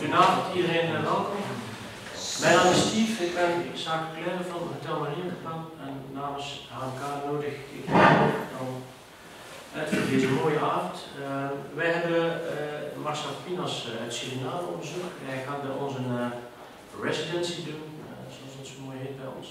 Goedenavond iedereen en welkom. Mijn naam is Steve, ik ben zakelijk leider van Hotel Marienplan en namens HMK nodig ik dan uit voor deze mooie avond. Wij hebben Marcel Pinas uit Suriname op bezoek. Hij gaat bij ons een residency doen, zoals dat zo mooi heet bij ons.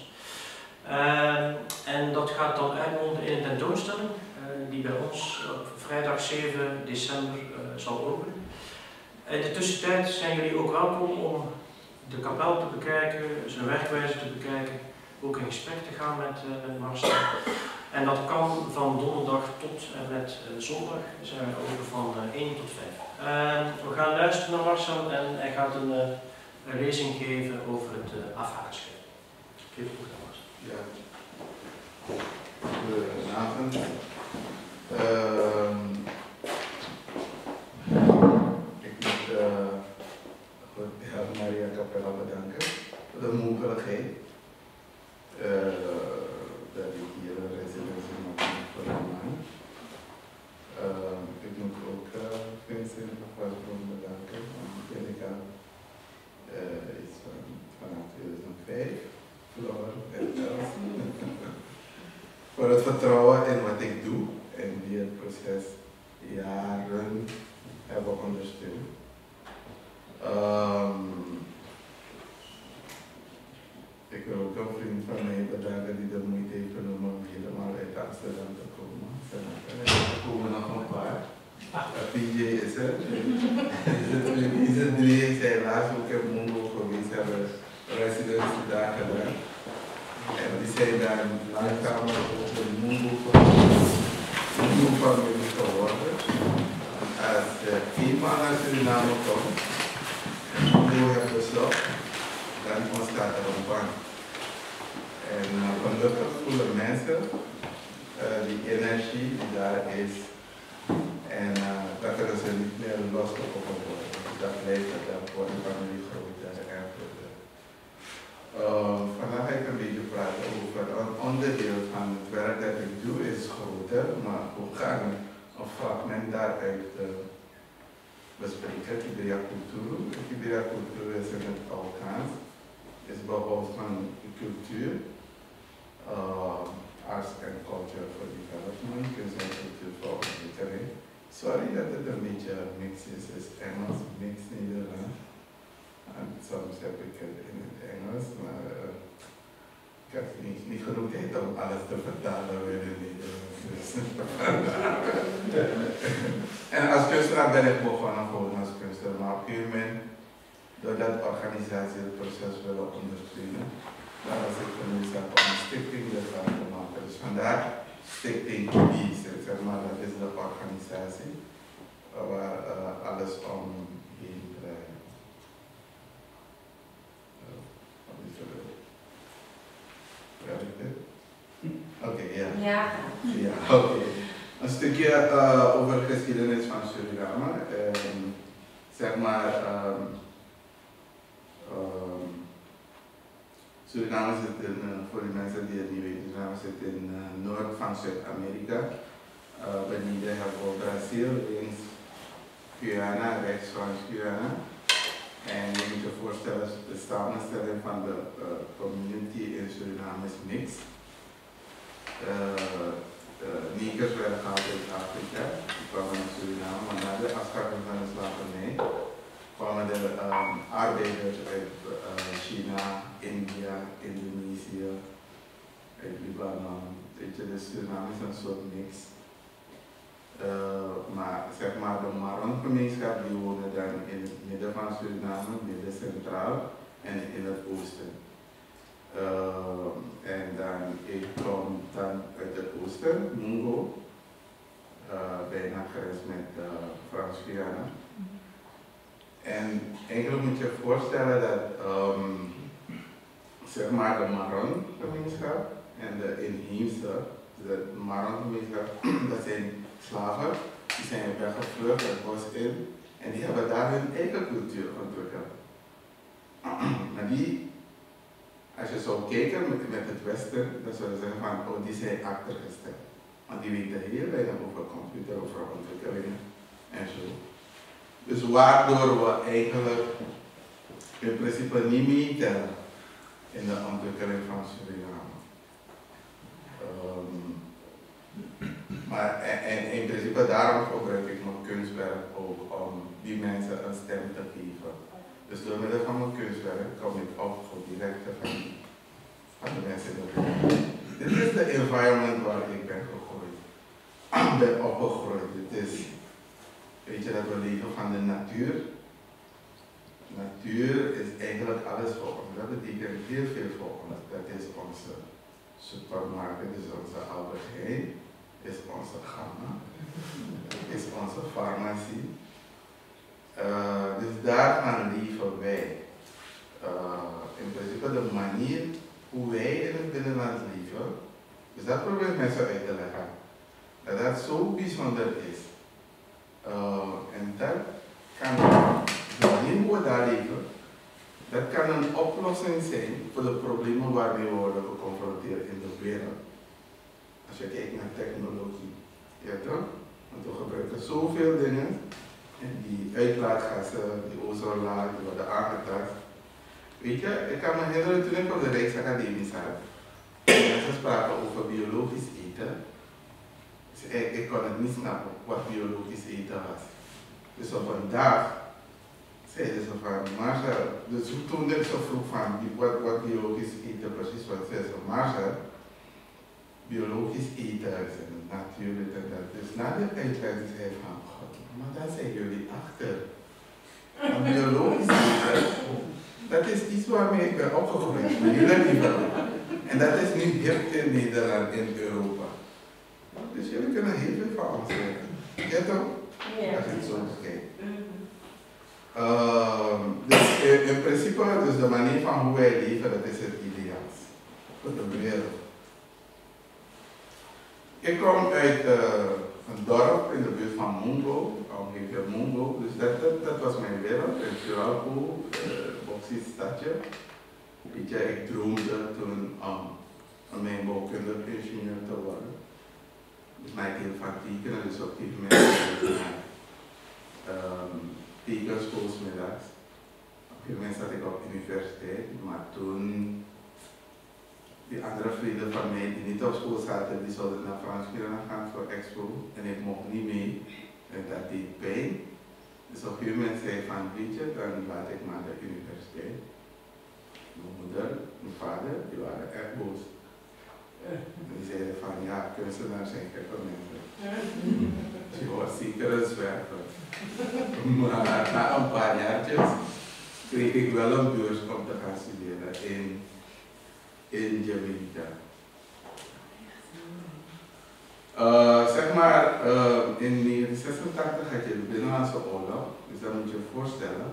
En dat gaat dan uitmonden in een tentoonstelling die bij ons op vrijdag 7 december zal openen. In de tussentijd zijn jullie ook welkom om de kapel te bekijken, zijn werkwijze te bekijken, ook in gesprek te gaan met Marcel. En dat kan van donderdag tot en met zondag, zijn we open van 1 tot 5. We gaan luisteren naar Marcel en hij gaat een lezing geven over het afhaakschip. Geef het goed aan Marcel. Ja. Goedenavond. Maria Capella bedanken voor de mogelijkheid dat ik hier een residentie mag doen voor een maand. Ik moet ook Vincent Pasbron bedanken, want ik ken ik al iets vanaf 2005 verloren voor het vertrouwen in wat ik doe en die het proces jaren hebben ondersteund. Ik wil ook een vriend van mij bedanken die de moeite heeft genomen om helemaal uit Amsterdam te komen. Er komen nog een paar. PJ is er. Deze drie is helaas ook in Mongo geweest, hebben residency daar gedaan. En die zijn daar langzaam ook een Mongo-familie geworden. Als eenmaal naar Suriname komt, Mongo heeft bezocht, dan ontstaat er een band. En gelukkig voelen mensen die energie die daar is en dat kunnen ze niet meer losgekoppeld worden. Dus dat blijft het voor de familie groter en groter. Vandaag ga ik een beetje praten over een onderdeel van het werk dat ik doe is groter, maar hoe gaan we een fragment daaruit bespreken. Kibera cultuur. Kibera cultuur is in het Balkaans. Is behoud van cultuur, arts and culture for development, kunst en cultuur voor ontwikkeling. Sorry dat het een beetje mix is, het is Engels, mix Nederlands. En soms heb ik het in het Engels, maar ik heb niet genoeg tijd om alles te vertalen weer in Nederlands. Dus. En als kunstenaar ben ik begonnen gewoon als kunstenaar, maar op een gegeven moment doordat organisatie het proces willen ondersteunen, dan was ik genoodzaakt om een stichting ervan te maken. Dus vandaar Stichting BIES, zeg maar, dat is de organisatie waar alles omheen draait. Oké, ja. Ja, oké. Een stukje over de geschiedenis van Suriname. Zeg maar, Suriname zit in, voor de mensen die het niet weten, Suriname zit in noord van Zuid-Amerika. Beneden hebben we Brazil, links Guyana, rechts van Guyana. En je moet je voorstellen, de samenstelling van de community in Suriname is mixed. Negers werden gehaald uit Afrika, die kwamen naar Suriname, maar na de afschaffing van de slavernij kwamen de arbeiders uit China, India, Indonesië, uit Libanon. Weet je, dus Suriname is een soort mix. Maar zeg maar de Maron-gemeenschap die wonen dan in het midden van Suriname, midden centraal en in het oosten. En dan ik kom dan uit het oosten, Mongo, bijna grens met Frans-Guyana. En eigenlijk moet je je voorstellen dat zeg maar de Maron-gemeenschap en de inheemse, de Maron-gemeenschap, dat zijn slaven, die zijn weggevlucht het bos in en die hebben daar hun eigen cultuur ontwikkeld. Maar die, als je zou kijken met het Westen, dan zou je zeggen van, oh die zijn achtergesteld. Want die weten heel weinig over computer, over ontwikkelingen en zo. Dus waardoor we eigenlijk in principe niet meetellen in de ontwikkeling van Suriname. Maar in principe daarom gebruik ik mijn kunstwerk ook om die mensen een stem te geven. Dus door middel van mijn kunstwerk kom ik op voor directe van de mensen in de wereld. Dit is de environment waar ik ben gegroeid. Ben opgegroeid. Dit is, weet je dat we leven van de natuur. Natuur is eigenlijk alles voor ons. Dat betekent heel veel voor ons. Dat is onze supermarkt, dat is onze Albert Heijn, is onze Gamma, is onze farmacie. Dus daaraan leven wij. In principe de manier hoe wij in het binnenland leven, dus dat probeer ik mensen uit te leggen. Dat dat zo bijzonder is. En dat kan, de manier hoe we daar leven, dat kan een oplossing zijn voor de problemen waarmee we worden geconfronteerd in de wereld. Als je kijkt naar technologie, ja toch? Want we gebruiken zoveel dingen, en die uitlaatgassen, die ozonlaag, die worden aangetast. Weet je, ik kan me herinneren toen ik op de Rijksacademie zat, mensen spraken over biologisch eten. Dus ik kon het niet snappen wat biologisch eten was. Dus op een dag zeiden ze van, Marcel, dus toen ik zo vroeg van wat biologisch eten precies was, zeiden ze, Marcel, biologisch eten is natuurlijk en dat. Dus na de uitleg zei ik van, God, maar daar zijn jullie achter. Maar biologisch eten, dat is iets waarmee ik ben opgegroeid, mijn hele leven. En dat is nu hip in Nederland, in Europa. Dus jullie kunnen heel veel van ons leren. Ja toch? Ja. Als je het zo bekijkt. Dus in principe, dus de manier van hoe wij leven, dat is het ideaal voor de wereld. Ik kom uit een dorp in de buurt van Mungo, ongeveer Mungo, dus dat was mijn wereld, in Suralco, Boxie stadje. Weet je, ik droomde toen om mijn bouwkundig ingenieur te worden. Dus mij heel vaak tekenen, dus op die moment tekenschoolsmiddags. Op een moment zat ik op de universiteit, maar toen die andere vrienden van mij die niet op school zaten, die zouden naar Frans gaan voor expo en ik mocht niet mee en dat deed pijn. Dus op een moment zei ik van, weet je, dan laat ik maar de universiteit. Mijn moeder, mijn vader, die waren echt boos. En die zeiden van, ja, kunstenaars zijn gekke mensen. Je was zeker een zwerver. Maar na een paar jaartjes kreeg ik wel een beurs om te gaan studeren in Jamaica. Zeg maar, in 1986 had je de Binnenlandse Oorlog, dus dan moet je je voorstellen,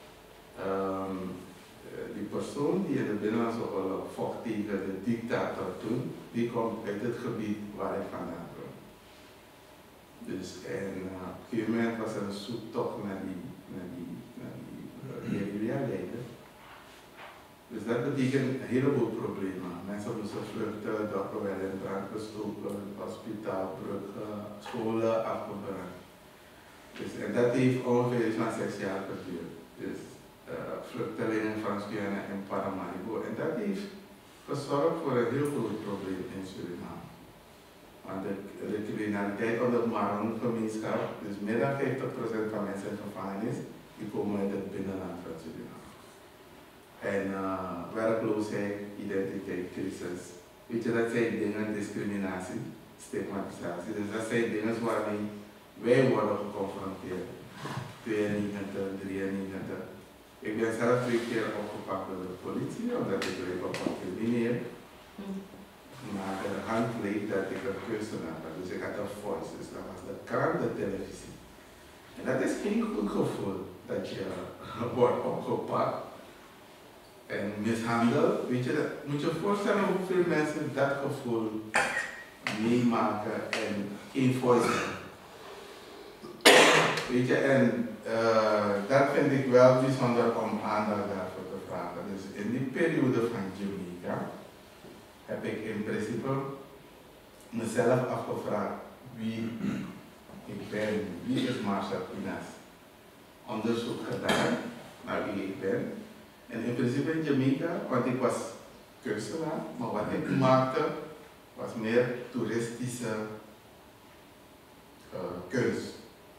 die persoon die in de Binnenlandse Oorlog vocht tegen de dictator toen, die komt uit het gebied waar ik vandaan kom. Dus en op een gegeven moment was er een zoektocht naar die guerrilla-leider. Dus dat betekent een heleboel problemen. Mensen moesten vluchten, dorpen werden in brand gestoken, hospitaal, bruggen, scholen afgebrand. Dus, en dat heeft ongeveer iets van 6 jaar geduurd. Dus vluchtelingen van Guyana en Paramaribo. En dat heeft gezorgd voor een heel groot probleem in Suriname. Want de criminaliteit onder de Maron-gemeenschap, dus meer dan 50% van mensen in gevangenis, die komen uit het binnenland van Suriname. En werkloosheid, identiteitscrisis. Weet je, dat zijn dingen, discriminatie, stigmatisatie. Dus dat zijn dingen waarmee wij worden geconfronteerd. 92, 93. Ik ben zelf 2 keer opgepakt door de politie, omdat ik leek op een crimineel. Maar de hand bleek dat ik een kunstenaar was. Dus ik had een voice. Dus dat was de krant, de televisie. En dat is geen goed gevoel, dat je wordt opgepakt en mishandeld. Weet je, moet je voorstellen hoeveel mensen dat gevoel meemaken en geen voice hebben. Weet je, en dat vind ik wel bijzonder om aandacht daarvoor te vragen. Dus in die periode van Jamaica heb ik in principe mezelf afgevraagd wie ik ben, wie is Marcel Pinas. Onderzoek gedaan naar wie ik ben. En in principe in Jamaica, want ik was kunstenaar, maar wat ik maakte was meer toeristische kunst.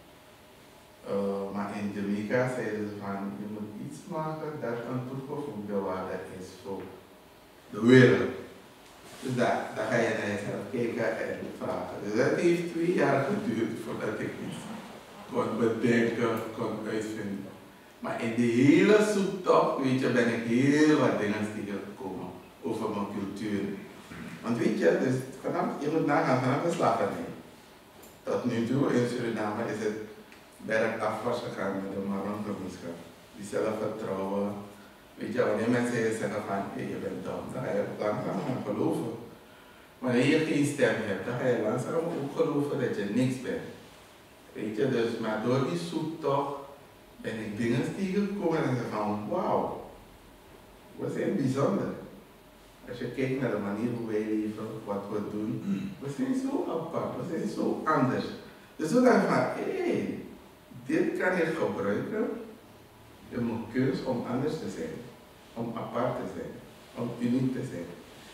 Maar in Jamaica zeiden ze van, je moet iets maken dat een toegevoegde waarde is voor de wereld. Dus daar ga je naar jezelf kijken en vragen. Dus dat heeft 2 jaar geduurd voordat ik iets kon bedenken, kon uitvinden. Maar in de hele zoektocht, weet je, ben ik heel wat dingen tegengekomen over mijn cultuur. Want weet je, dus je moet nagaan vanaf de slavernij. Tot nu toe in Suriname is het bergafwaarts gegaan met de Maron-gemeenschap. Die zelfvertrouwen. Weet je, wanneer mensen zeggen van, hey, je bent dom, dan ga je langzaam gaan geloven. Wanneer je geen stem hebt, dan ga je langzaam ook geloven dat je niks bent. Weet je, dus, maar door die zoektocht ben ik dingen tegengekomen en zeg van, wauw, we zijn bijzonder. Als je kijkt naar de manier hoe wij leven, wat we doen, we zijn zo apart, we zijn zo anders. Dus we dachten van, hé, dit kan je gebruiken in mijn kunst om anders te zijn, om apart te zijn, om uniek te zijn.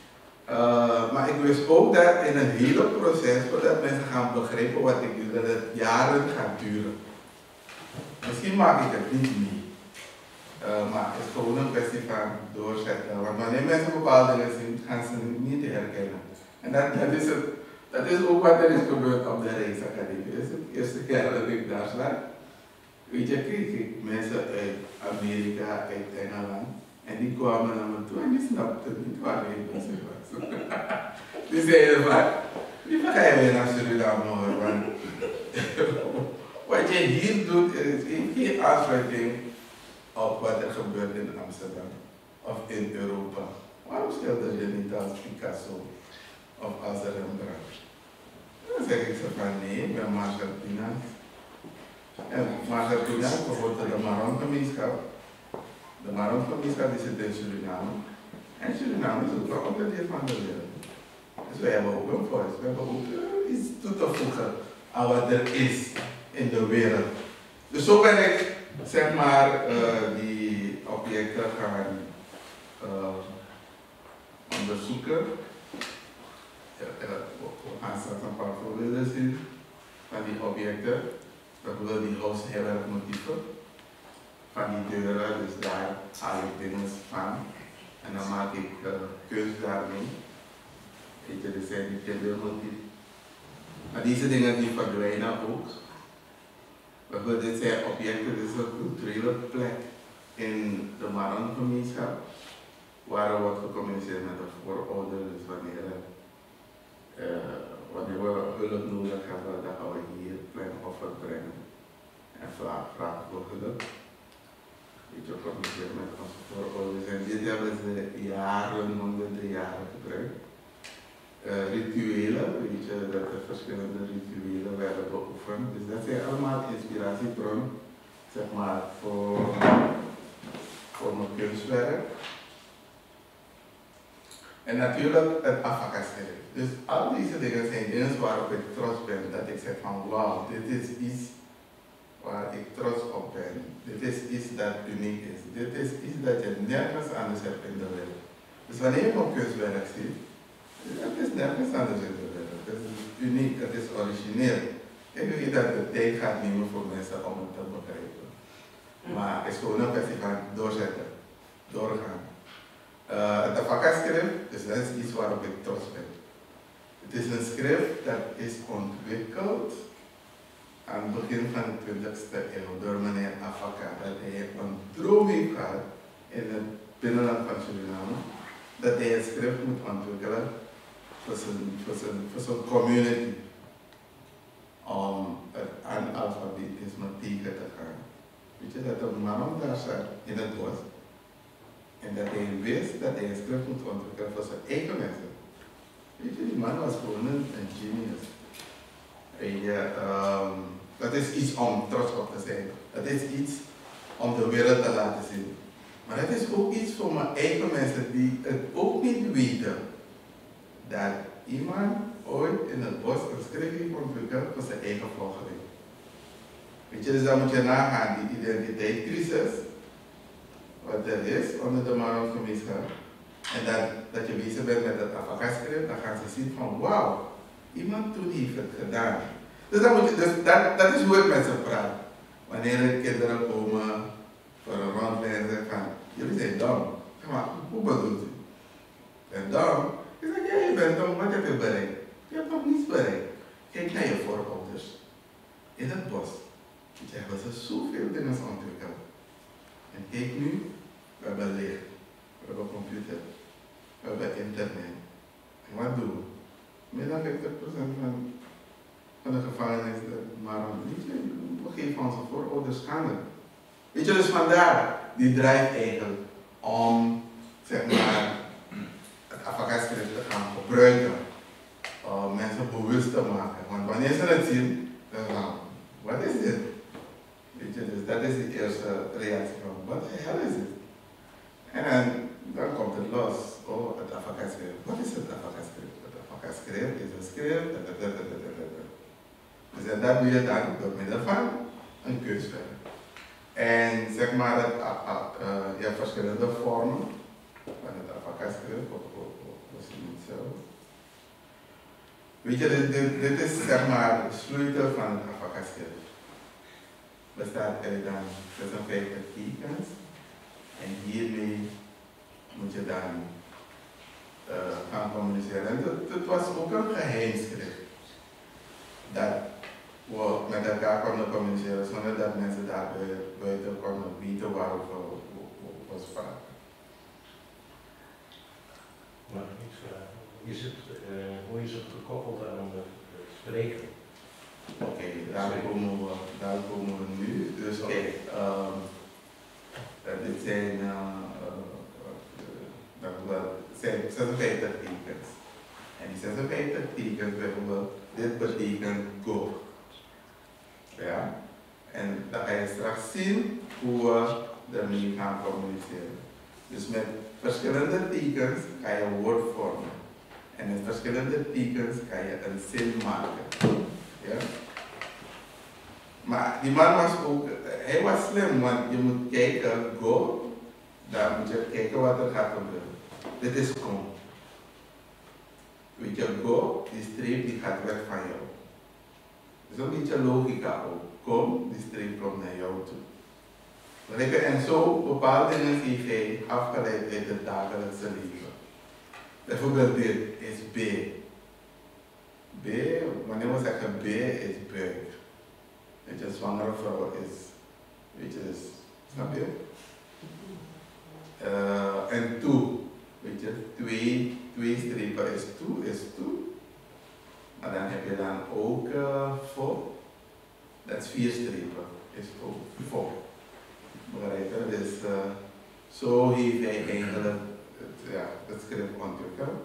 Maar ik wist ook dat in het hele proces, voordat mensen gaan begrijpen wat ik doe, dat het jaren gaat duren. Misschien maak ik het niet mee. Maar het is gewoon een kwestie van doorzetten. Want wanneer mensen bepaalde dingen zien, gaan ze het niet herkennen. En dat is ook wat er is gebeurd op de Rijksacademie. Dat is het eerste keer dat ik daar zat. Weet je, kreeg ik mensen uit Amerika, uit Engeland. En die kwamen naar me toe en die snapten niet waar ik bezig was. Die zeiden van, liever ga je weer naar Suriname hoor. Want wat je hier doet, is geen aansluiting op wat er gebeurt in Amsterdam of in Europa. Waarom schilder je niet als Picasso of als Rembrandt? Dan zeg ik ze van nee, ik ben Marcel Pinas. En Marcel Pinas behoort tot de Maron-gemeenschap. De Maron-gemeenschap zit in Suriname. En Suriname is ook een onderdeel van de wereld. Dus wij hebben ook een voice, we hebben ook iets toe te voegen aan wat er is in de wereld. Dus zo ben ik zeg maar die objecten gaan onderzoeken. We gaan straks een paar voorbeelden zien van die objecten. Bijvoorbeeld die houtherwerkmotieven van die deuren, dus daar haal ik dingen van en dan maak ik kunst daarmee. Weet je, dit zijn die kindermotieven. Maar deze dingen die verdwijnen ook. Bijvoorbeeld dit zijn objecten, dit is een culturele plek in de Maron-gemeenschap, waar er wordt gecommuniceerd met de voorouders. Dus wanneer we hulp nodig hebben, dan gaan we hier klein offer brengen en vragen voor hulp. Weet je, communiceren met onze voorouders. En dit hebben ze jaren, honderden jaren gebruikt. Rituelen, weet je, dat er verschillende rituelen werden beoefend. Dus dat zijn allemaal inspiratiebronnen, zeg maar, voor mijn kunstwerk. En natuurlijk het afvakasteren. Dus al deze dingen zijn dingen waarop ik trots ben, dat ik zeg van wauw, dit is iets waar ik trots op ben. Dit is iets dat uniek is. Dit is iets dat je nergens anders hebt in de wereld. Dus wanneer je mijn kunstwerk ziet, het is nergens anders in de wereld. Het is uniek, het is origineel. Ik weet dat de tijd gaat nemen voor mensen om het te begrijpen. Maar het is gewoon een kwestie van doorzetten, doorgaan. Het Afaka-schrift, dus dat is iets waarop ik trots ben. Het is een schrift dat is ontwikkeld aan het begin van de 20e eeuw door meneer Afaka. Dat hij een droom heeft gehad in het binnenland van Suriname, dat hij een schrift moet ontwikkelen voor zijn community om het analfabetisme tegen te gaan. Weet je dat een man daar zat in het bos en dat hij wist dat hij een schrift moet ontwikkelen voor zijn eigen mensen. Weet je, die man was gewoon een genius. Dat is iets om trots op te zijn. Dat is iets om de wereld te laten zien. Maar het is ook iets voor mijn eigen mensen die het ook niet weten. Dat iemand ooit in het bos een schrift heeft ontwikkeld voor zijn eigen volgeling. Weet je, dus dan moet je nagaan, die identiteitscrisis, wat het er is onder de Maron-gemeenschap, en dat je bezig bent met het Afaka-script, dan gaan ze zien van wauw, iemand toen heeft het gedaan. Dus, dat is hoe ik met ze praat. Wanneer de kinderen komen voor een rondleiding en zeggen van, jullie zijn dom. Maar hoe bedoelt u? En dom? Ik zeg, ja, je bent dom, wat heb je bereikt? Je hebt nog niets bereikt. Kijk naar je voorouders. In het bos. Je hebben ze zoveel dingen ontwikkeld. En kijk nu, we hebben licht, we hebben computer, we hebben internet. En wat doen we? Meer dan 50% van de gevangenis, maar we geven onze voorouders schande. Weet je, dus vandaar die drijft eigenlijk om, zeg maar, het Afaka-script te gaan gebruiken. Om mensen bewust te maken. Want wanneer ze het zien, dan zeggen ze, wat is dit? Weet je, dus dat is de eerste reactie van, wat de hel is dit? En dan komt het los. Oh, het Afaka-script. Wat is het Afaka-script? Het Afaka-script is een script. Dus dat doe je dan door middel van een keusvel. En zeg maar, je hebt verschillende vormen van het Afaka-script. Weet je, dit is zeg maar de sleutel van het Afaka-script. Bestaat uit dan 56 tekens. En hiermee moet je dan gaan communiceren. En het was ook een geheimschrift. Dat we met elkaar konden communiceren zonder dat mensen daar buiten konden weten waarover we spraken. Mag ik iets vragen? Hoe is het gekoppeld aan het spreken? Oké, daar komen we nu. Dus kijk, dit zijn 56 tekens. En die 56 tekens bijvoorbeeld, dit betekent go. Ja? En dan ga je straks zien hoe we ermee gaan communiceren. Dus met verschillende tekens ga je een woord vormen. En met verschillende tekens kan je een zin maken. Ja? Maar die man was ook, hij was slim, want je moet kijken, go, dan moet je kijken wat er gaat gebeuren. Dit is kom. Weet je, go, die streep die gaat weg van jou. Dat is een beetje logica ook. Kom, die streep komt naar jou toe. En zo bepaalde dingen heeft hij afgeleid uit het dagelijkse leven. Bijvoorbeeld dit is B. B, wanneer we zeggen B, is buik. Weet je, zwangere vrouw is, weet je, dus, snap je? En toe, weet je, twee strepen is toe. Maar dan heb je dan ook voor, dat is 4 strepen, is ook voor. Begrijp je? Dus zo heeft hij eigenlijk het script ontwikkeld.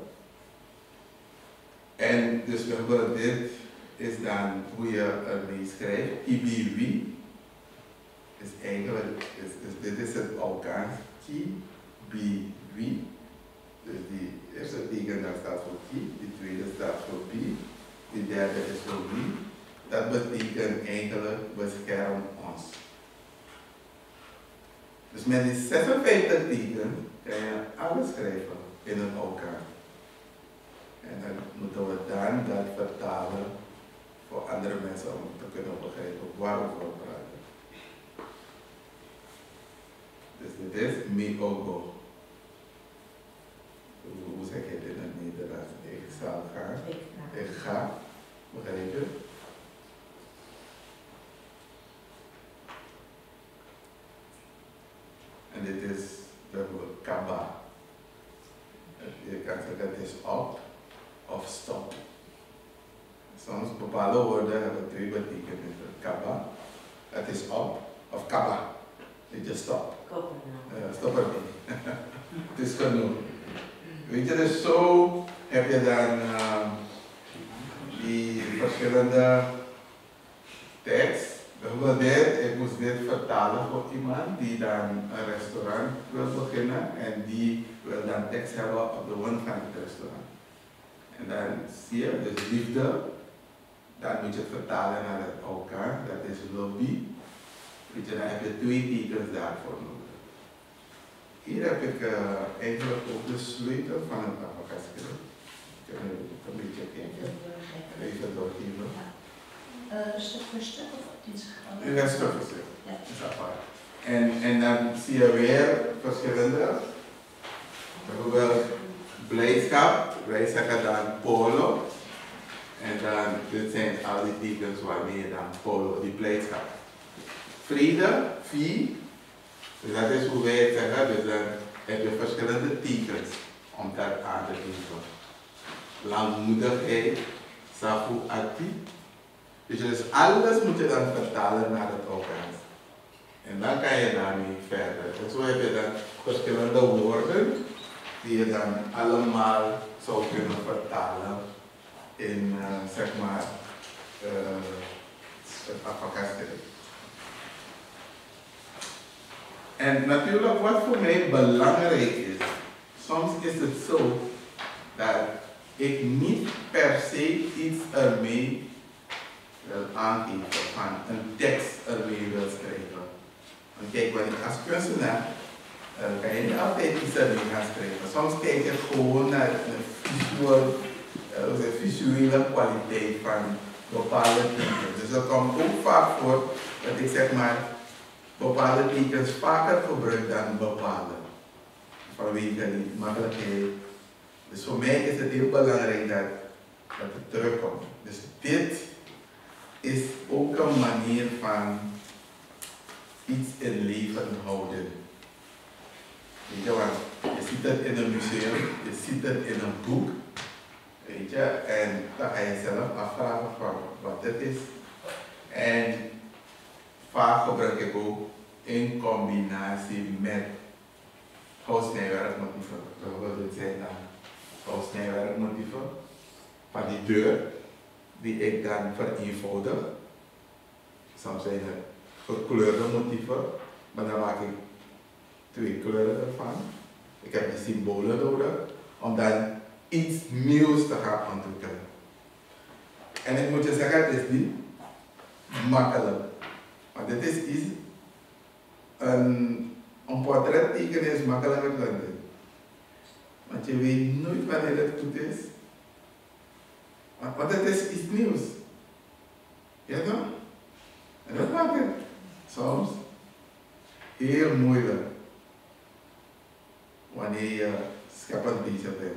En dus bijvoorbeeld dit is dan hoe je ermee schrijft. Ibiwi is eigenlijk, dit is het Alkaans. Ki-bi-wi. Dus die eerste teken daar staat voor ki, die tweede staat voor bi, die derde is voor wi. Dat betekent eigenlijk bescherm ons. Dus met die 56 teken kan je alles schrijven in het Alkaans. En dan moeten we dan dat vertalen voor andere mensen om te kunnen begrijpen waarover we praten. Dus dit is mi-ogo. Hoe zeg je dit in het Nederlands? Ik zal gaan. Ik ga. Begrijp je? En dit is bijvoorbeeld kaba. Je kan zeggen het is op of stop. Soms bepaalde woorden hebben 2 betekenissen. Kaba, het is op, of kaba, weet je, stop. Stop er niet. Het is genoeg. Weet je, dus zo heb je dan die verschillende tekst. Bijvoorbeeld dit, ik moest dit vertalen voor iemand die dan een restaurant wil beginnen en die wil dan tekst hebben op de wand van het restaurant. En dan zie je, dus liefde, dan moet je het vertalen naar het elkaar, dat is lobby. Weet je, dan heb je 2 tekens daarvoor nodig. hier heb ik eigenlijk ook de sleutel van het abacusschrift. Ik heb nu een beetje kijken. Even doorgeven. Stuk voor stuk of iets? U gaat stuk voor stuk. Ja. Dat is apart. En dan zie je weer verschillende. Bijvoorbeeld blijdschap, wij zeggen dan polo. En dan, dit zijn al die tekens waarmee je dan polo, die blijdschap. Vrede, vie. Dus dat is hoe wij het zeggen, dus dan heb je verschillende tekens om dat aan te geven. Langmoedigheid, safu ati. Dus alles moet je dan vertalen naar het Ogaans. En dan kan je daarmee verder. En zo heb je dan verschillende woorden die je dan allemaal zou kunnen vertalen in zeg maar het abacusschrift. En natuurlijk wat voor mij belangrijk is, soms is het zo dat ik niet per se iets ermee wil aangeven, van een tekst ermee wil schrijven. Want kijk, wanneer als kunstenaar kan je niet altijd iets ermee gaan schrijven. Soms kijk je gewoon naar de visuele kwaliteit van bepaalde tekens. Dus dat komt ook vaak voor dat ik zeg maar bepaalde tekens vaker gebruik dan bepaalde. Vanwege die makkelijkheid. Dus voor mij is het heel belangrijk dat het terugkomt. Dus dit is ook een manier van iets in leven houden. Weet je wat? Je ziet het in een museum, je ziet het in een boek. Weet je, en dan ga je zelf afvragen van wat dit is. En vaak gebruik ik ook in combinatie met houtsnijwerkmotieven. Bijvoorbeeld dit zijn dan houtsnijwerkmotieven van die deur die ik dan vereenvoudig. Soms zijn het gekleurde motieven, maar dan maak ik 2 kleuren ervan. Ik heb die symbolen nodig om dan iets nieuws te gaan ontwikkelen. En ik moet je zeggen, het is niet makkelijk. Maar dit is iets, een portret tekenen is makkelijker dan dit. Want je weet nooit wanneer het goed is. Want het is iets nieuws. Ja toch? En dat maakt het soms heel moeilijk. Wanneer je scheppend bezig bent.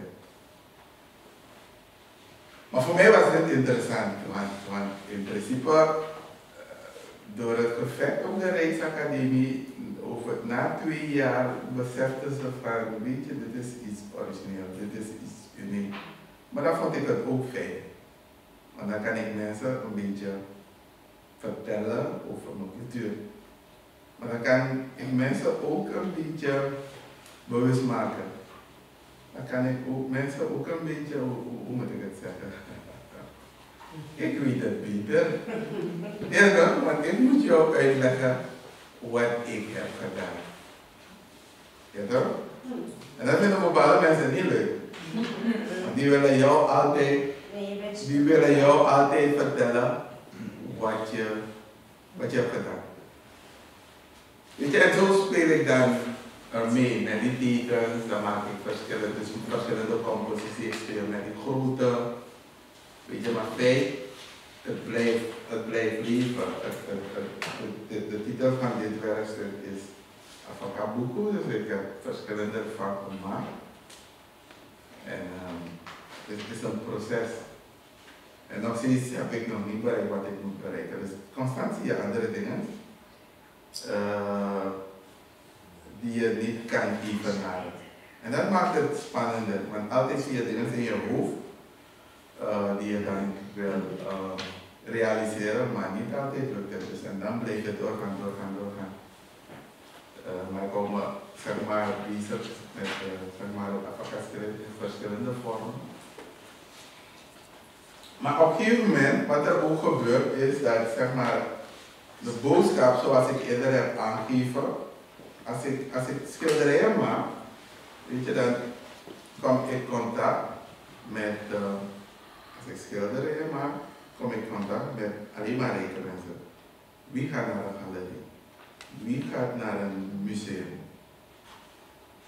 Maar voor mij was het interessant, want in principe door het gevecht op de Rijksacademie, na 2 jaar beseften ze van, weet je, dit is iets origineel, dit is iets uniek. Maar dan vond ik het ook fijn. Want dan kan ik mensen een beetje vertellen over mijn cultuur. Maar dan kan ik mensen ook een beetje bewust maken. Dan kan ik ook mensen ook een beetje, hoe moet ik het zeggen? Ik weet het beter. Ja, want ik moet jou uitleggen wat ik heb gedaan. Ja toch? En dat vinden bepaalde mensen niet leuk. Want die willen jou altijd vertellen wat je hebt gedaan. Weet je, en zo speel ik dan ermee met die tekens, dan maak ik verschillende composities, ik speel met die grote. Weet je, maar feit, het blijft leven. De titel van dit werkstuk is Afakabuku, dus ik heb verschillende ervan gemaakt. En het is een proces. En nog steeds heb ik nog niet bereikt wat ik moet bereiken. Dus constant zie je andere dingen die je niet kan evenaren. En dat maakt het spannender, want altijd zie je dingen in je hoofd die je dan wil realiseren, maar niet altijd lukt het. Dus en dan blijf je doorgaan. Maar ik kom zeg maar bezig met zeg maar het abacusschrift in verschillende vormen. Maar op een gegeven moment, wat er ook gebeurt, is dat zeg maar de boodschap, zoals ik eerder heb aangegeven, als ik schilderijen maak, weet je, dan kom ik in contact met, als ik schilderijen maak, kom ik in contact met alleen maar rijke mensen. Wie gaat naar een galerie? Wie gaat naar een museum?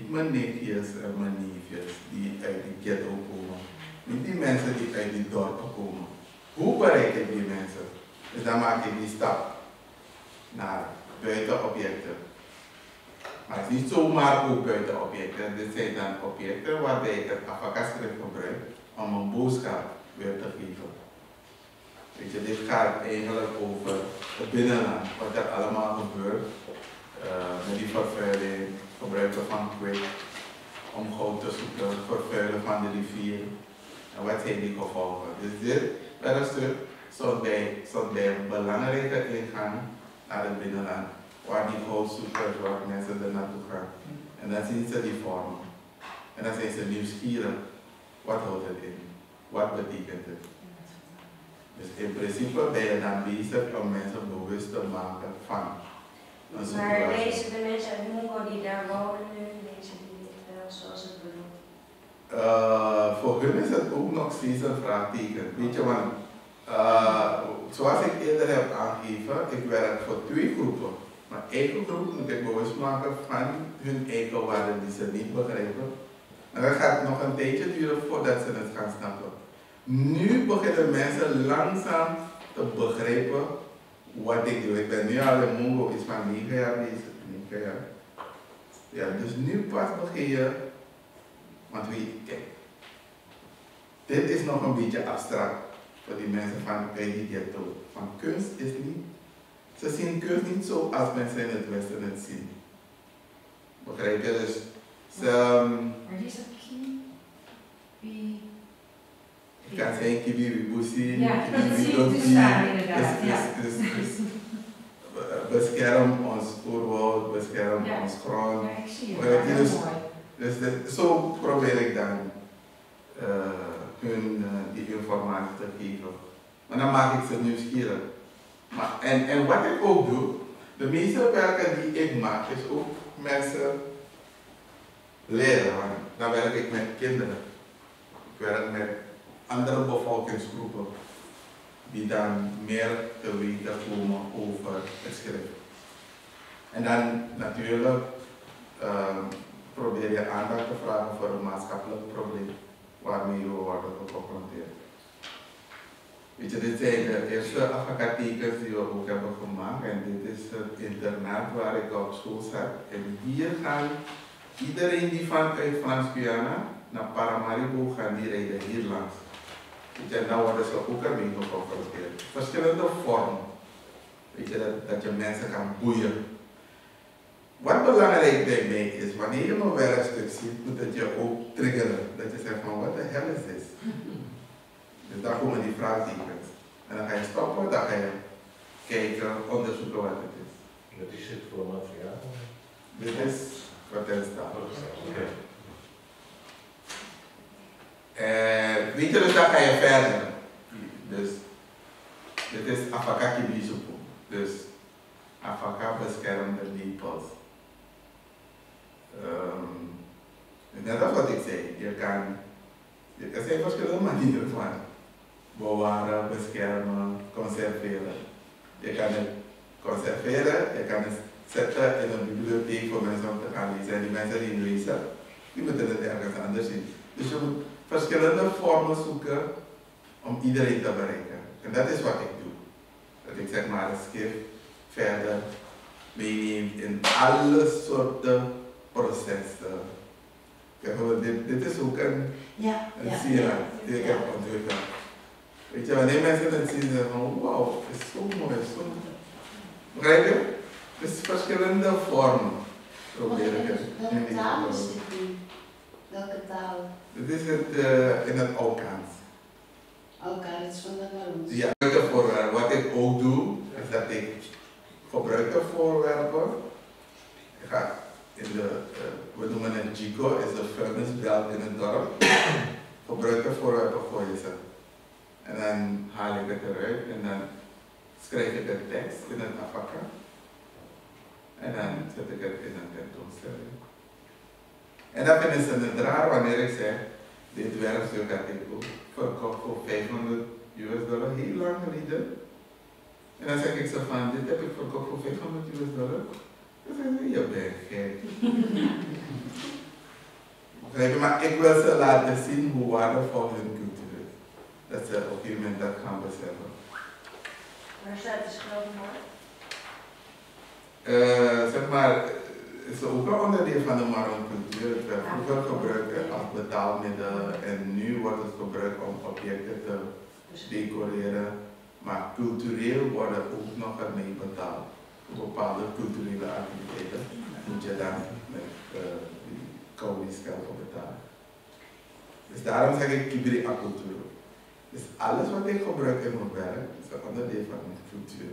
niet mijn nichtjes en mijn neefjes die uit die ghetto komen. Niet die mensen die uit die dorpen komen. Hoe bereik ik die mensen? Dus dan maak ik die stap naar buitenobjecten. Maar het is niet zomaar ook buitenobjecten. Dit zijn dan objecten waarbij ik het Afaka-schrift gebruik om een boodschap weer te geven. Weet je, dit gaat eigenlijk over het binnenland, wat er allemaal gebeurt. Met die vervuiling, gebruiken van kwik, om goud te zoeken, vervuilen van de rivier. En wat zijn die gevolgen? Dus dit werkstuk stond bij een belangrijke ingang naar het binnenland, waar die goudzoekers, waar mensen er naartoe gaan. En dan zien ze die vormen. En dan zijn ze nieuwsgierig. Wat houdt het in? Wat betekent het? Dus in principe ben je dan bezig om mensen bewust te maken van een situatie. Maar lezen de mensen uit Mongo die daar wonen nu, lezen die het wel zoals het bedoelt? Voor hun is het ook nog steeds een vraagteken. Weet je, want zoals ik eerder heb aangegeven, ik werk voor 2 groepen. Mijn eigen groep moet ik bewust maken van hun eigen waarden die ze niet begrijpen. En dat gaat nog een tijdje duren voordat ze het gaan snappen. Nu beginnen mensen langzaam te begrijpen wat ik doe. Ik ben nu al in Mongo iets van 9 jaar bezig. 9 jaar. Ja, dus nu pas begin je, want kijk, dit is nog een beetje abstract voor die mensen van die ghetto. Van kunst is niet, ze zien kunst niet zo als mensen in het Westen het zien. Begrijp je? Dus Maar is dat ik kan zeggen kibibusi, ja, dat zie ik dus daar inderdaad. Dus bescherm ons oerwoud, bescherm ons grond. Ja, ik zie het. Dus zo probeer ik dan hun die informatie te geven. Maar dan maak ik ze nieuwsgierig. En wat ik ook doe, de meeste werken die ik maak, is ook mensen leren. Dan werk ik met kinderen. Ik werk met andere bevolkingsgroepen die dan meer te weten komen over het schrift. En dan natuurlijk probeer je aandacht te vragen voor een maatschappelijk probleem waarmee we worden geconfronteerd. Weet je, dit zijn de eerste Afaka-tekens die we ook hebben gemaakt en dit is het internaat waar ik op school zat. En hier gaan iedereen die vanuit Frans-Guyana naar Paramaribo gaan, die rijden hier langs. Weet je, en dan worden ze ook ermee geconfronteerd. Verschillende vormen. Weet je, dat je mensen kan boeien. Wat belangrijk bij mij is, wanneer je mijn werkstuk ziet, moet het je ook triggeren. Dat je zegt van, wat de hel is dit? Dus daar komen die vraagtekens. En dan ga je stoppen, dan ga je kijken, onderzoeken wat het is. Wat is het voor materiaal? Dit is wat er staat. Okay. Weet je, dus dan ga je verder. Dus dit is Afaka Kibizupu. Dus Afaka beschermde lepels. Net als wat ik zei, er zijn verschillende manieren van bewaren, beschermen, conserveren. Je kan het conserveren, je kan het zetten in een bibliotheek voor mensen om te gaan lezen. En die mensen die lezen, die moeten het ergens anders zien. Dus je moet verschillende vormen zoeken om iedereen te bereiken. En dat is wat ik doe. Dat ik zeg maar het schrift verder meeneemt in alle soorten processen. Dit is ook een sieraad die ik heb ontwikkeld. Weet je, wanneer mensen het zien, zeggen van wauw, het is zo mooi, zo mooi. Begrijp je? Dus verschillende vormen probeer ik het. Welke taal is dit nu? Welke taal? Dit is het in het Alkaans. Oké, dat is van de Marons. Ja, gebruikte wat ik ook doe, is dat ik gebruikte voorwerpen. Ik ga we noemen het Jigo, is de vuilnisbelt in het dorp. Gebruikte voorwerpen gooien ze. En dan haal ik het eruit en dan schrijf ik de tekst in het Afaka. En dan zet ik het in een tentoonstelling. En dan vinden ze het raar wanneer ik zeg, dit werkstuk had ik ook verkocht voor $500 heel lang geleden. En dan zeg ik ze van, dit heb ik verkocht voor $500. Dan zeggen ze, je bent gek. Begrijp je? Maar ik wil ze laten zien hoe waardevol hun cultuur is. Dat ze op een moment dat gaan beseffen. Waar staat de schildermarkt? Zeg maar, het is ook een onderdeel van de Maron-cultuur. Het werd vroeger gebruikt als betaalmiddel en nu wordt het gebruikt om objecten te decoreren. Maar cultureel worden ook nog ermee betaald. Voor bepaalde culturele activiteiten moet je dan met die Kauli's geld op betalen. Dus daarom zeg ik Kibri-cultuur. Dus alles wat ik gebruik in mijn werk is een onderdeel van mijn cultuur.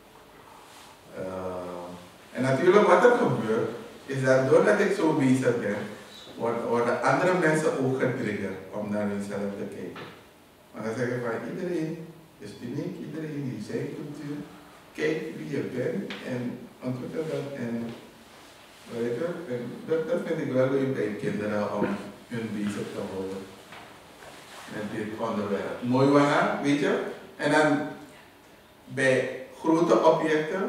En natuurlijk wat er gebeurt, is dat doordat ik zo bezig ben, worden andere mensen ook getriggerd om naar hunzelf te kijken. Maar dan zeg ik van iedereen is uniek, iedereen heeft zijn cultuur. Kijk wie je bent en ontwikkel dat. En dat vind ik wel leuk bij kinderen om hun bezig te houden met dit onderwerp. Mooi wana, weet je? En dan bij grote objecten,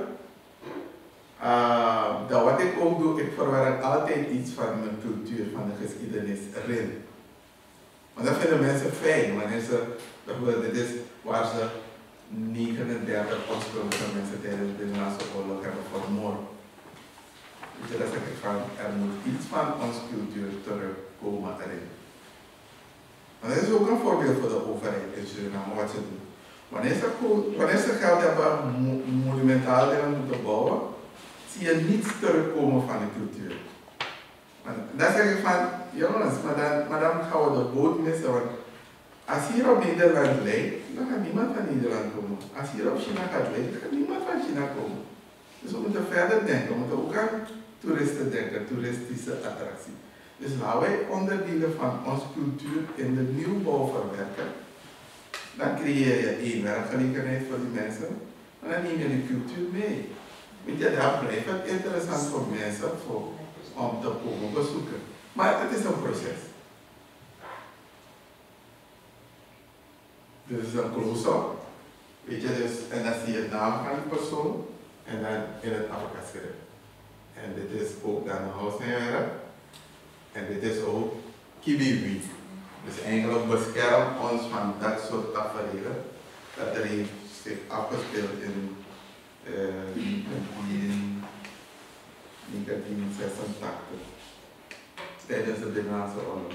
wat ik ook doe, ik verwerk altijd iets van mijn cultuur, van de geschiedenis erin. Want dat vinden mensen fijn, wanneer ze, bijvoorbeeld dit is waar ze 39 onschuldige mensen tijdens de Binnenlandse Oorlog hebben vermoord. Dus dat zeg ik van, er moet iets van onze cultuur terugkomen erin. En dat is ook een voorbeeld voor de overheid in Suriname, wat ze doen. Wanneer ze geld hebben om monumentaal dingen moeten bouwen, zie je niets terugkomen van de cultuur. Maar dan zeg ik van, jongens, maar dan gaan we de boot missen. Want als hier op Nederland lijkt, dan gaat niemand van Nederland komen. Als hier op China gaat lijken, dan gaat niemand van China komen. Dus we moeten verder denken, we moeten ook aan toeristen denken, toeristische attractie. Dus laten wij onderdelen van onze cultuur in de nieuwbouw verwerken. Dan creëer je één werkgelegenheid voor die mensen, en dan neem je die cultuur mee. Weet je, daar blijft het interessant voor mensen om te komen bezoeken. Maar het is een proces. Dit is een close-up. Weet je, dus, en dan zie je het naam van die persoon en dan in het afgeschreven. En dit is ook dan een huisnijwerk. En dit is ook Kibiwi. Dus eigenlijk beschermt ons van dat soort tafereelen dat er heeft zich afgespeeld in 1986 tijdens de Binnenlandse Oorlog.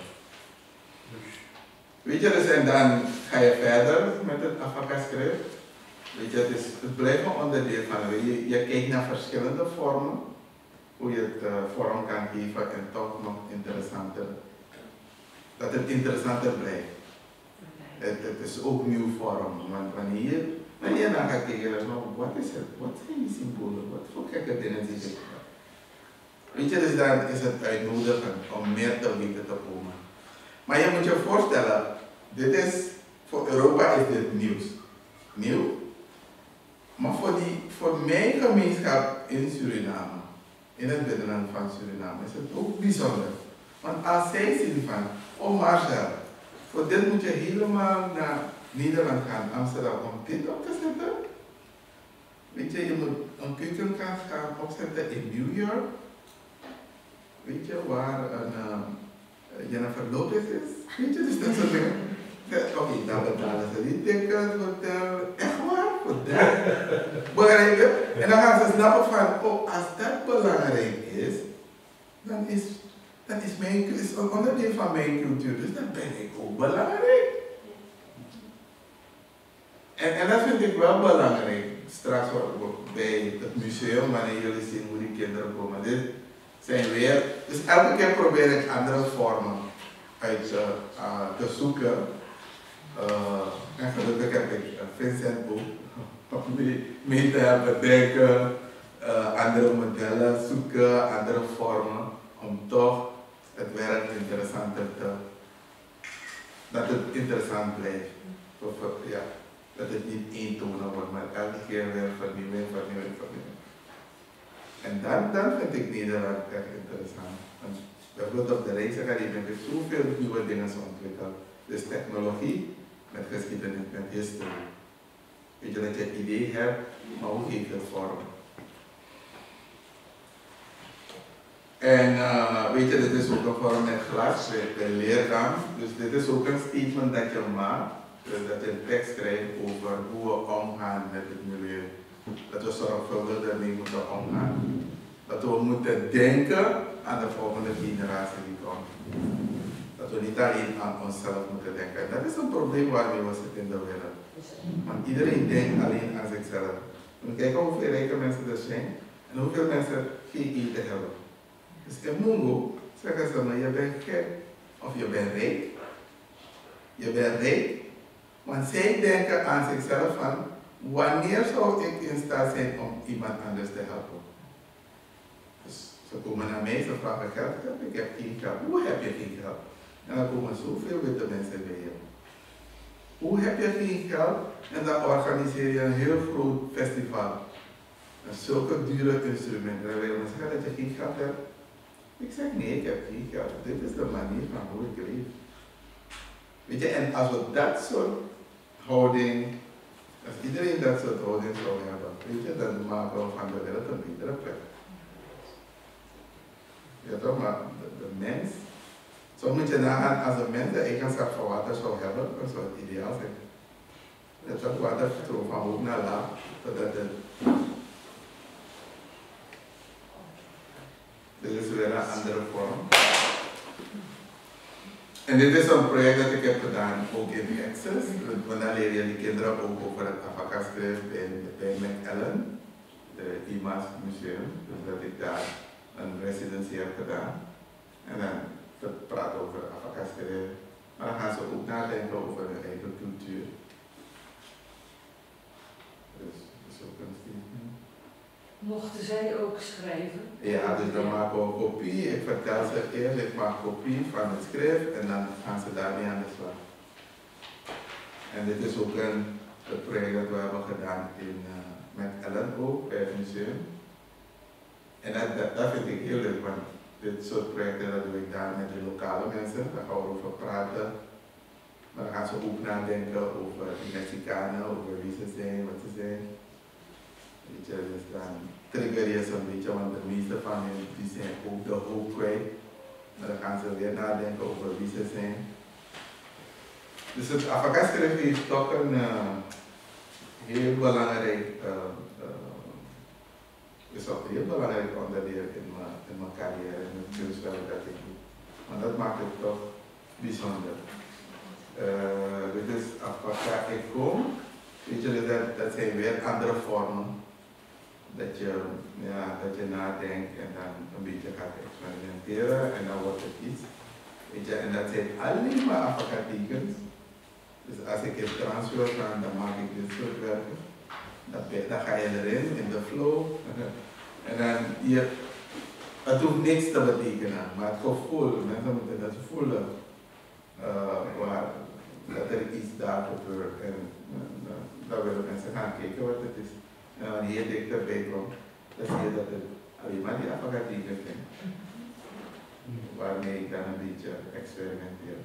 Weet je, dus en dan ga je verder met het Afaka-schrift. Weet je, het blijft een onderdeel van je kijkt naar verschillende vormen, hoe je het vorm kan geven en toch nog interessanter, dat het interessanter blijft. Het is ook nieuw vorm, want wanneer je naar gaat kijken, wat is het? Wat zijn die symbolen? Wat voor gekke dingen zie ik? Weet je, dus dan is het uitnodigend om meer te weten te komen. Maar je moet je voorstellen, voor Europa is dit nieuws. Nieuw. Maar voor mijn gemeenschap in Suriname, in het binnenland van Suriname, is het ook bijzonder. Want als zij zien van, oh Marcel, voor dit moet je helemaal naar Nederland gaan, Amsterdam, om dit op te zetten. Weet je, je moet een keukenkast gaan opzetten in New York. Weet je, waar Jennifer Lopez is. Weet je, dus dat soort dingen. Oké, dan betalen ze die ticket, hotel, echt waar? Hotel. Begrijp je? En dan gaan ze snappen van, oh, als dat belangrijk is, dan is een onderdeel van mijn cultuur, dus dan ben ik ook belangrijk. En dat vind ik wel belangrijk. Straks bij het museum, wanneer jullie zien hoe die kinderen komen. Dit zijn weer, dus elke keer probeer ik andere vormen uit te zoeken. En gelukkig heb ik Vincent ook mee te helpen denken, andere modellen zoeken, andere vormen, om toch het werk interessanter dat het interessant blijft. Ja, dat het niet eentonig wordt, maar elke keer weer vernieuwing. En dan vind ik Nederland echt interessant. Want bijvoorbeeld op de Reisacademie heb ik zoveel nieuwe dingen ontwikkeld. Dus technologie met geschiedenis, met historie. Weet je, dat je het idee hebt, maar hoe geef je het vorm? En weet je, dit is ook een vorm met glas bij leergang. Dus dit is ook een statement dat je maakt. Dus dat je een tekst schrijft over hoe we omgaan met het milieu. Dat we zorgvuldig ermee moeten omgaan. Dat we moeten denken aan de volgende generatie die komt. Dat we niet alleen aan onszelf moeten denken. En dat is een probleem waarmee we zitten in de wereld. Want iedereen denkt alleen aan zichzelf. We kijken hoeveel rijke mensen er zijn en hoeveel mensen geen eten hebben. Dus in Mungo zeggen ze maar, je bent gek of je bent rijk. Je bent rijk, want zij denken aan zichzelf van, wanneer zou ik in staat zijn om iemand anders te helpen? Dus ze komen naar mij, ze vragen geld, ik heb geen geld. Hoe heb je geen geld? En dan komen zoveel witte mensen bij je. Hoe heb je geen geld? En dan organiseer je een heel groot festival. En zulke dure instrumenten. En wil zeggen dat je geen geld hebt? Ik zeg nee, ik heb geen geld. Dit is de manier van hoe ik leef. Weet je, en als we dat soort houding, als iedereen dat soort houding zou hebben, weet je, dan maken we van de wereld een betere plek. Ja toch, maar de mens, zo moet je nagaan, als een mens de eigenschap van water zou hebben, dan zou het ideaal zijn. Dat is water stroom van hoog naar laag, zodat het... Dit is weer een andere vorm. En dit is een project dat ik heb gedaan, ook in Texas. Want dan leer je die kinderen ook over het Afaka-schrift bij McAllen, de IMA's museum. Dus dat ik daar een residency heb gedaan. En dan praten over het Afaka-schrift. Maar dan gaan ze ook nadenken over hun eigen cultuur. Dus dat is ook een statement. Mochten zij ook schrijven? Ja, dus dan maken we een kopie. Ik vertel ze eerst, ik maak kopie van het schrift en dan gaan ze daarmee aan de slag. En dit is ook een project dat we hebben gedaan met Ellen ook, bij het museum. En dat vind ik heel leuk, want dit soort projecten dat doe ik daar met de lokale mensen, daar gaan we over praten. Maar dan gaan ze ook nadenken over de Mexicanen, over wie ze zijn, wat ze zijn. Weet je, dus dan trigger je ze een beetje, want de meeste van hen die zijn ook de hoop kwijt. Maar dan gaan ze weer nadenken over wie ze zijn. Dus het Afaka-schrift heeft toch een heel belangrijk, is ook een heel belangrijk onderdeel in mijn carrière en het kunstwerk dat ik doe. Maar dat maakt het toch bijzonder. Dit is Afaka-eco. Weet je, dat zijn weer andere vormen. Dat je nadenkt en dan een beetje gaat experimenteren en dan wordt het iets. Weet je, en dat zijn alleen maar Afaka-tekens. Dus als ik in trance wil gaan, dan maak ik dit soort werken. Dan ga je erin, in de flow. En dan, het hoeft niks te betekenen, maar het gevoel, mensen moeten dat voelen. Dat er iets daar gebeurt. En dan willen mensen gaan kijken wat het is. En wanneer je dichterbij komt, dan zie je dat het alleen maar die Afaka-tekens zijn. Waarmee ik dan een beetje experimenteer.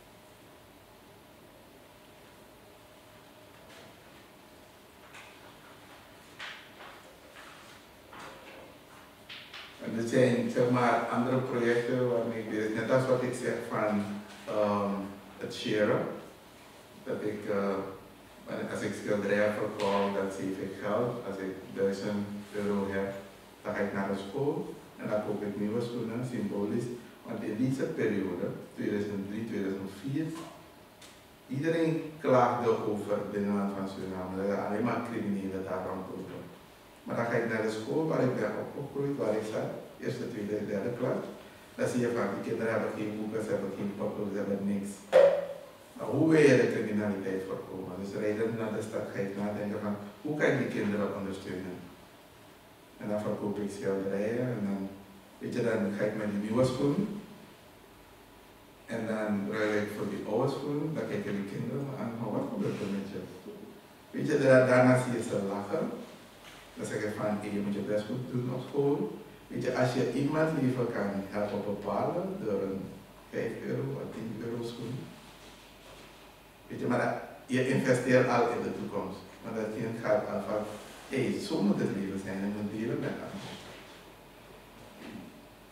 En er zijn zeg maar andere projecten waarmee ik bezig ben. Net als wat ik zeg van het sharen. Dat ik, als ik schilderijen verkoop, dan geef ik geld. Als ik €1000 heb, dan ga ik naar de school en dan koop ik nieuwe schoenen, symbolisch. Want in deze periode, 2003, 2004, iedereen klaagde over het binnenland van Suriname. Dat er alleen maar criminelen daar rondlopen. Maar dan ga ik naar de school waar ik ben opgegroeid, waar ik zat, eerste, tweede, derde klas. Dan zie je van, die kinderen hebben geen boeken, ze hebben geen poppen, ze hebben niks. Maar hoe wil je de criminaliteit voorkomen? Dus rijden naar de stad ga ik nadenken van, hoe kan ik die kinderen ondersteunen? En dan verkoop ik schilderijen en dan, weet je, dan ga ik met die nieuwe schoenen. En dan ruil ik voor die oude schoenen, dan kijken die kinderen aan, wat gebeurt er met je? Weet je, daarna zie je ze lachen. Dan zeg ik van, je moet je best goed doen op school. Weet je, als je iemand liever kan helpen bepalen door een €5 of €10 schoen. Weet je, maar je investeert al in de toekomst. Maar dat kind gaat al van, zo moet het leven zijn en moet delen met anderen.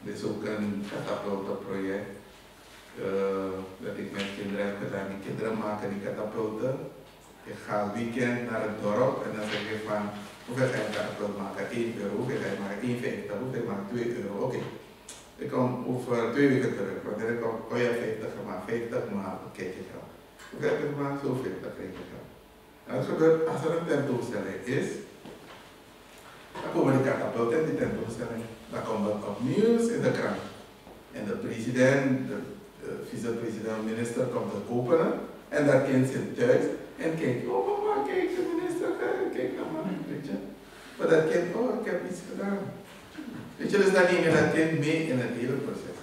Dit is ook een katapultenproject dat ik met kinderen heb gedaan. Die kinderen maken die katapulten. Ik ga weekend naar het dorp en dan zeg ik van hoeveel ga je een katapult maken? 1 euro, hoeveel ga je maken? 1,50, hoeveel maak 2 euro? Oké. Ik kom over 2 weken terug, want dan kom ik, oh ja, 50 gemaakt, 50 maar kijk je wel. Hoeveel heb je gemaakt? Zoveel, dat krijg je wel. En wat gebeurt als er een tentoonstelling is? Dan komen die katapulten in die tentoonstelling. Dan komt het op nieuws in de krant. En de president, de vicepresident, minister komt het openen. En dat kind zit thuis en kijkt, oh mama, kijk de minister, kijk naar mama, weet je. Maar dat kind, oh ik heb iets gedaan. Weet je, dus dan neem je dat kind mee in het hele proces.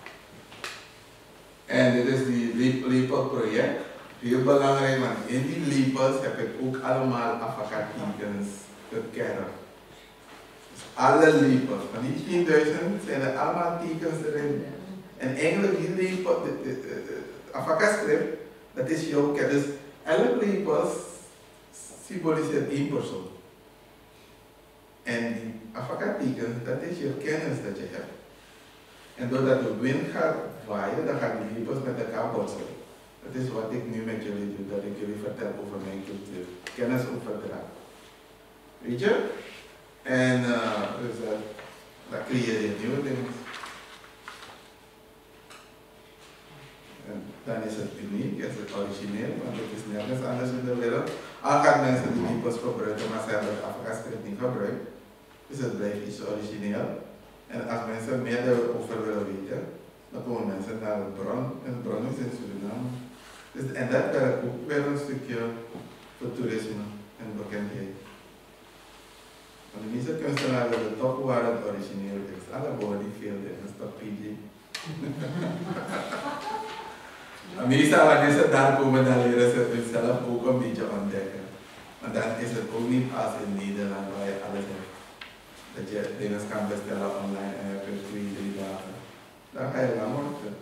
En dit is die lepelproject. Heel belangrijk, want in die lepels heb ik ook allemaal Afaka-tekens gekerfd. Dus alle lepels, van die 10.000 zijn er allemaal tekens erin. En eigenlijk die lepel, Afaka-schrift, dat is jouw kennis. Dus elke lepel symboliseert 1 persoon. En die Afaka-tekens, dat is je kennis dat je hebt. En doordat de wind gaat waaien, dan gaan die lepels met elkaar botselen. Dat is wat ik nu met jullie doe, dat ik jullie vertel over mijn cultuur. Kennis overdragen. Weet je? En dus dan creëer je nieuwe dingen. En dan is het uniek, is het origineel, want het is nergens anders in de wereld. Al gaan mensen die lepels gebruiken, maar ze hebben het Afaka-schrift niet gebruikt. Dus het blijft iets origineel. En als mensen meer daarover willen weten, dan komen mensen naar de bron. En de bron is in Suriname. Dus, en dat werkt ook weer een stukje voor toerisme en bekendheid. Want de meeste kunstenaars willen toch waar het origineel is. Alle woorden die veel dingen, dat is toch PG. Meestal wanneer ze daar komen, dan leren ze het zelf ook een beetje ontdekken. Maar dan is het ook niet als in Nederland waar je alles hebt. Dat je dingen kan bestellen online en je hebt 2-3 dagen. Dan ga je lang wachten.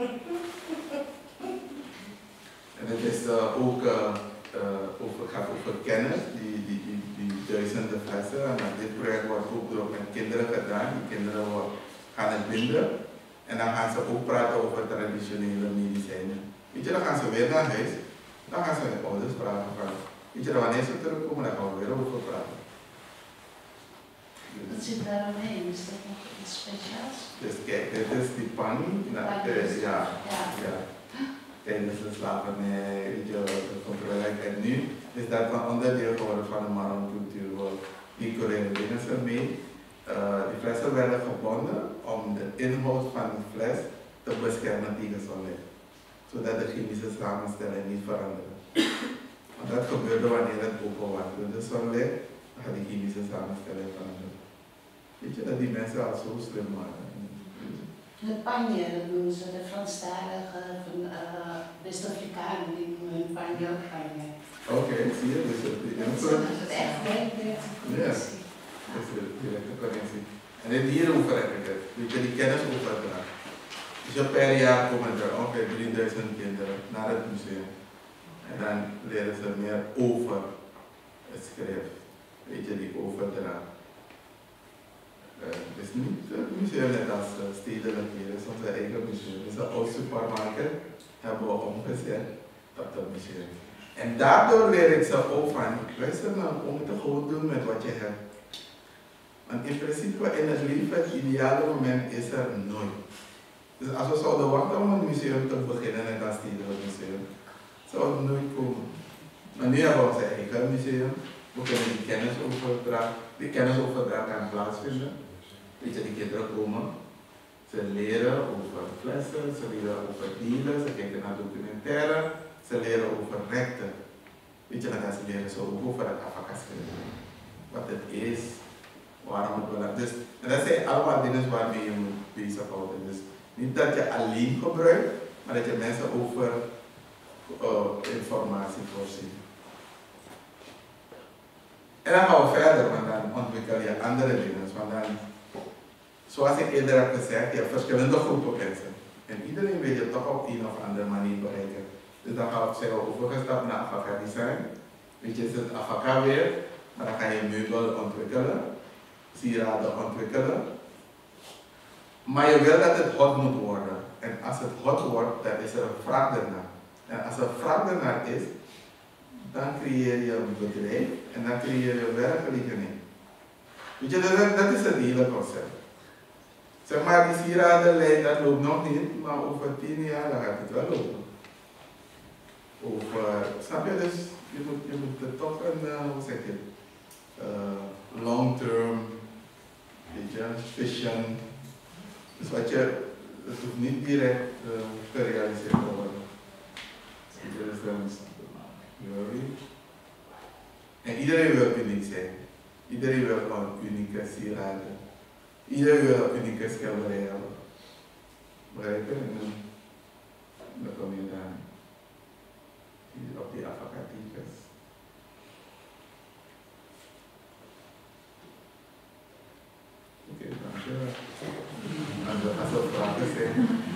En het is ook gaat over kennis, die duizenden flessen. En dit project wordt ook door met kinderen gedaan. Die kinderen gaan het binden. En dan gaan ze ook praten over traditionele medicijnen. Weet je, dan gaan ze weer naar huis. Dan gaan ze hun ouders vragen van, weet je, wanneer ze terugkomen, dan gaan we weer over praten. Wat zit daar omheen? Is dat nog iets speciaals? Dus kijk, dit is die pan. Ja. Tijdens de slavernij, weet je, de controle. En nu is dat een onderdeel geworden van de Maron-cultuur. Die Koreanen dingen ze mee. Die flessen werden gebonden om de inhoud van de fles te beschermen tegen zonlicht. Zodat de chemische samenstelling niet verandert. Want dat gebeurde wanneer het open was. Dus de zonlicht gaat die chemische samenstelling veranderen. Weet je dat die mensen al zo slim waren? De panje, dat noemen ze, de Franstalige, West-Afrikanen, die noemen hun panje ook panje. Oké, zie je, dus het Dat is echt leuk. Ja, dat is de directe connectie. En in hierover heb ik het, weet je, die kennis overdragen. Dus per jaar komen er ongeveer 3000 kinderen naar het museum. En dan leren ze meer over het schrift, weet je, die overdragen. Het is niet het museum net als stedelijk hier, het is onze eigen museum. Het is een oud supermarkt, hebben we omgezet tot een museum. En daardoor leer ik ze ook van, luister nou, we moeten gewoon doen met wat je hebt. Want in principe in het leven, het ideale moment is er nooit. Dus als we zouden wachten om een museum te beginnen, net als stedelijk museum, zou het nooit komen. Maar nu hebben we onze eigen museum, we kunnen die kennisoverdracht kan plaatsvinden. Weet je, die kinderen komen, ze leren over flessen, ze leren over dieren, ze kijken naar documentaire, ze leren over rechten. Weet je, dan ze leren ze ook over het Afaka-schrift. Wat het is, waarom het belangrijk is. En dat zijn allemaal dingen waarmee je moet bezighouden. Dus niet dat je alleen gebruikt, maar dat je mensen over informatie voorziet. En dan gaan we verder, want dan ontwikkel je andere dingen. Want dan, zoals ik eerder heb gezegd, je hebt verschillende groepen mensen. En iedereen wil je toch op een of andere manier bereiken. Dus dan zijn we overgestapt naar Afaka design. Weet je, het is Afaka weer, maar dan ga je meubel ontwikkelen, sieraden ontwikkelen. Maar je wil dat het hot moet worden. En als het hot wordt, dan is er een vraag ernaar. En als er vraag ernaar is, dan creëer je een bedrijf en dan creëer je een werkgelegenheid. Weet je, dat is het hele concept. Zeg maar, die sieradenlijn, dat loopt nog niet, maar over 10 jaar dan gaat het wel lopen. Snap je, dus je moet er toch een, hoe zeg je, long-term, weet je, vision. Dus wat je, het hoeft niet direct gerealiseerd te worden. Dus dan en iedereen wil uniek zijn. Iedereen wil een unieke sieraden. Iedereen wil een unieke schilderij hebben. Begrijp je? En dan kom je dan op die avocatiekes. Oké, dankjewel. Als er vragen zijn.